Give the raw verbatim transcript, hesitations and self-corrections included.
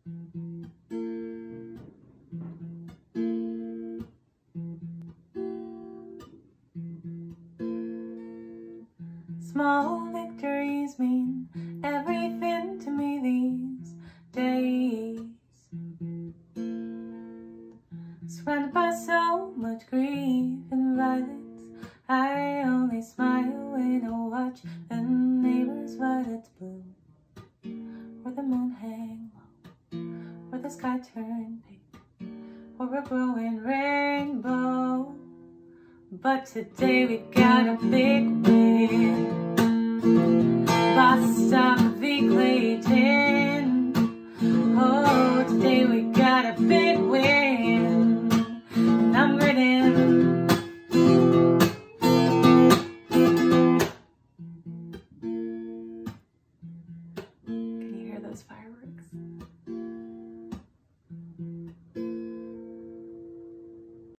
Small victories mean everything to me these days. Surrounded by so much grief and violence, I only smile when I watch the neighbor's violets bloom, or the moon hang low, or the sky turn pink, or a growing rainbow. But today we got a big win. Basta viclete.